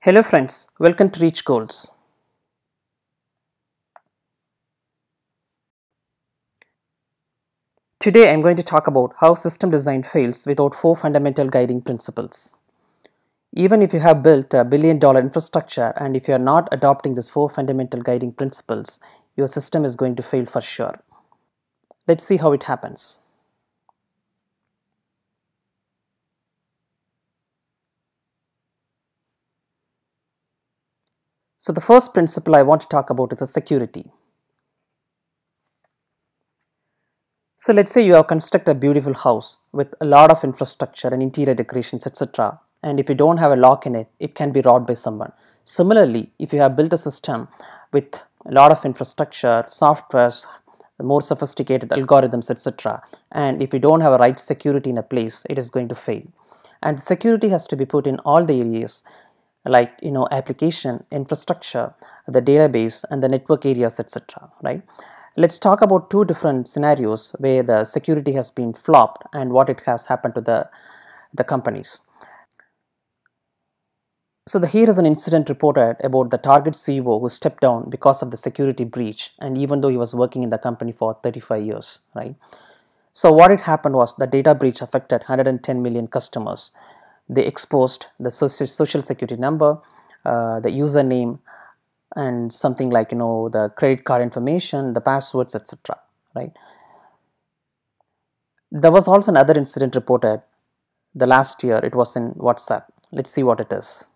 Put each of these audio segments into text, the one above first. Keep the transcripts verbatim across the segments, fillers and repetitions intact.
Hello friends, welcome to Reach Goals. Today I am going to talk about how system design fails without four fundamental guiding principles. Even if you have built a billion dollar infrastructure and if you are not adopting these four fundamental guiding principles, your system is going to fail for sure. Let's see how it happens. So the first principle I want to talk about is a security. So let's say you have constructed a beautiful house with a lot of infrastructure and interior decorations, et cetera. And if you don't have a lock in it, it can be robbed by someone. Similarly, if you have built a system with a lot of infrastructure, softwares, more sophisticated algorithms, et cetera, and if you don't have a right security in a place, it is going to fail. And security has to be put in all the areas, like you know, application, infrastructure, the database, and the network areas, et cetera. Right? Let's talk about two different scenarios where the security has been flopped and what it has happened to the, the companies. So the, here is an incident reported about the Target C E O who stepped down because of the security breach, and even though he was working in the company for thirty-five years, right? So what it happened was the data breach affected one hundred ten million customers. They exposed the social, social security number, uh, the username, and something like you know the credit card information, the passwords, et cetera. Right? There was also another incident reported the last year. It was in WhatsApp. Let's see what it is.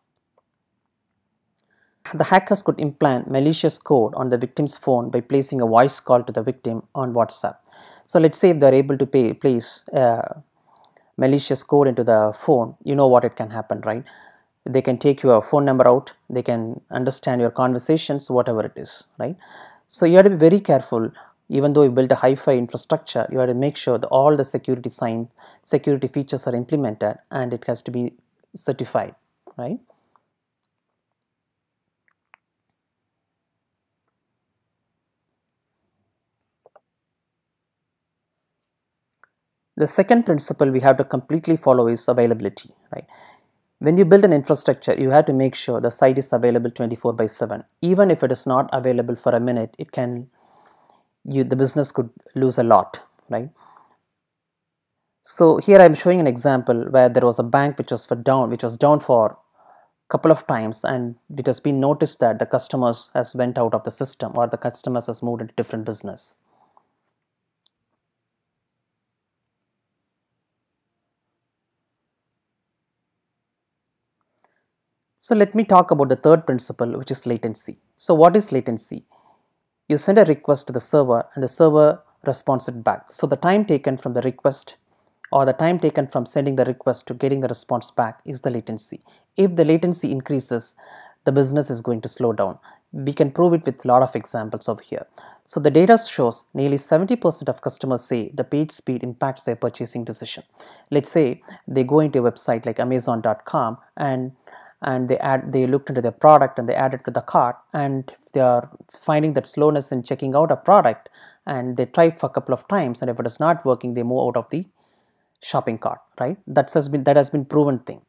The hackers could implant malicious code on the victim's phone by placing a voice call to the victim on WhatsApp. So let's say if they're able to pay, place uh, malicious code into the phone, you know what it can happen, right? They can take your phone number out, they can understand your conversations, whatever it is, right? So you have to be very careful. Even though you build a hi-fi infrastructure, you have to make sure that all the security sign security features are implemented and it has to be certified, right? The second principle we have to completely follow is availability, right? When you build an infrastructure, you have to make sure the site is available twenty-four by seven. Even if it is not available for a minute, it can, you, the business could lose a lot, right? So here I'm showing an example where there was a bank which was for down, which was down for a couple of times, and it has been noticed that the customers has went out of the system or the customers has moved into different business. So let me talk about the third principle, which is latency. So what is latency? You send a request to the server and the server responds it back. So the time taken from the request or the time taken from sending the request to getting the response back is the latency. If the latency increases, the business is going to slow down. We can prove it with a lot of examples over here. So the data shows nearly seventy percent of customers say the page speed impacts their purchasing decision. Let's say they go into a website like amazon dot com and and they add they looked into their product and they add it to the cart, and if they are finding that slowness in checking out a product and they try for a couple of times, and if it is not working, they move out of the shopping cart, right? That has been that has been proven thing.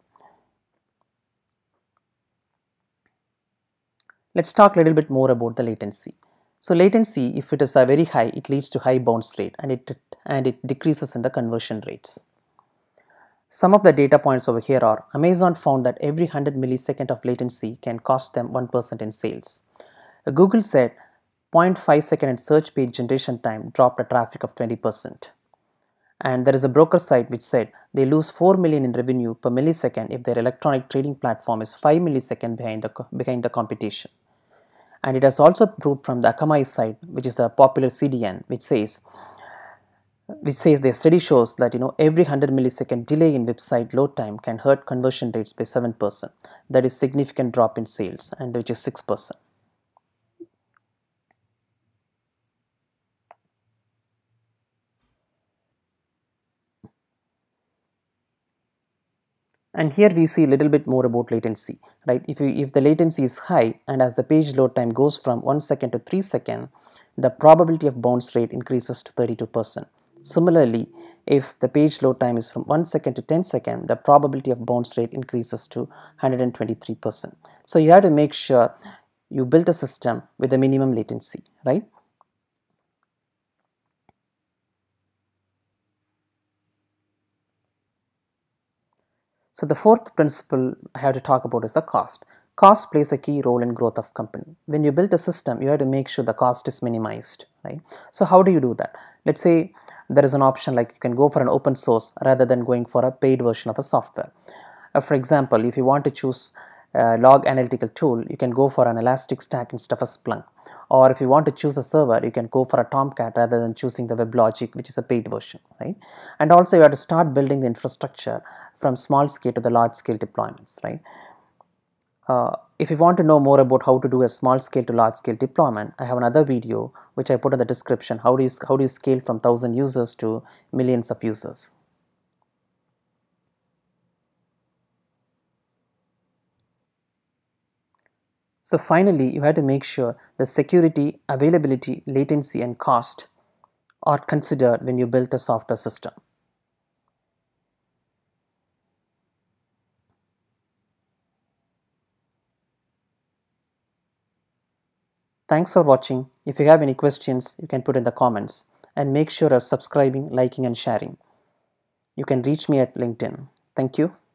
Let's talk a little bit more about the latency. So latency, if it is a very high, it leads to high bounce rate, and it and it decreases in the conversion rates. Some of the data points over here are: Amazon found that every one hundred millisecond of latency can cost them one percent in sales. Google said zero point five second in search page generation time dropped a traffic of twenty percent. And there is a broker site which said they lose four million in revenue per millisecond if their electronic trading platform is five milliseconds behind the, behind the competition. And it has also proved from the Akamai site, which is a popular C D N, which says which says their study shows that you know every one hundred millisecond delay in website load time can hurt conversion rates by seven percent. That is significant drop in sales, and which is six percent. And here we see a little bit more about latency, right? If, you, if the latency is high and as the page load time goes from one second to three seconds, the probability of bounce rate increases to thirty-two percent. Similarly, if the page load time is from one second to ten seconds, the probability of bounce rate increases to one hundred twenty-three percent. So you have to make sure you build a system with a minimum latency, right? So the fourth principle I have to talk about is the cost. Cost plays a key role in growth of company. When you build a system, you have to make sure the cost is minimized, right? So how do you do that? Let's say there is an option like you can go for an open source rather than going for a paid version of a software. Uh, for example, if you want to choose a log analytical tool, you can go for an Elastic Stack instead of a Splunk. Or if you want to choose a server, you can go for a Tomcat rather than choosing the WebLogic, which is a paid version, right? And also you have to start building the infrastructure from small scale to the large scale deployments, right? Uh, if you want to know more about how to do a small scale to large scale deployment, I have another video which I put in the description. How do you, how do you scale from one thousand users to millions of users? So finally, you have to make sure the security, availability, latency, and cost are considered when you build a software system. Thanks for watching. If you have any questions, you can put in the comments, and make sure you're subscribing, liking, and sharing. You can reach me at LinkedIn. Thank you.